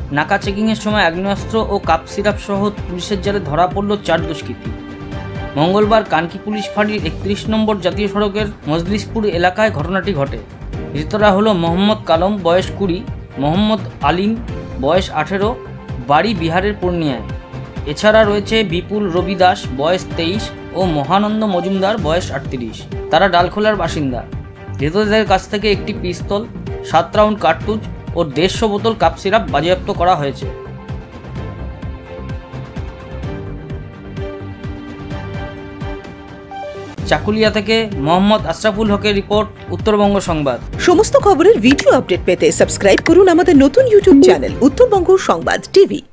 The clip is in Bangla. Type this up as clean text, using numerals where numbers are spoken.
নাকা চেকিংয়ের সময় আগ্নেয়াস্ত্র ও কাপ সিরাপ সহ পুলিশের জালে ধরা পড়ল 4 দুষ্কৃতী। মঙ্গলবার কানকি পুলিশ ফাঁড়ির 31 নম্বর জাতীয় সড়কের মজলিসপুর এলাকায় ঘটনাটি ঘটে। ধৃতরা হলো মোহাম্মদ কালম বয়স 20, মোহাম্মদ আলিম বয়স 18, বাড়ি বিহারের পূর্ণিয়ায়। এছাড়া রয়েছে বিপুল রবি দাস বয়স 23 ও মহানন্দ মজুমদার বয়স 38। তারা ডালখোলার বাসিন্দা। ধৃতদের কাছ থেকে একটি পিস্তল, 7 রাউন্ড কার্তুজ ও 150 বোতল কাপ সিরাপ বাজেয়াপ্ত করা হয়েছে। চাকুলিয়া থেকে মোহাম্মদ আশরাফুল হকের রিপোর্ট, উত্তরবঙ্গ সংবাদ। সমস্ত খবরের ভিডিও আপডেট পেতে সাবস্ক্রাইব করুন আমাদের নতুন ইউটিউব চ্যানেল উত্তরবঙ্গ সংবাদ টিভি।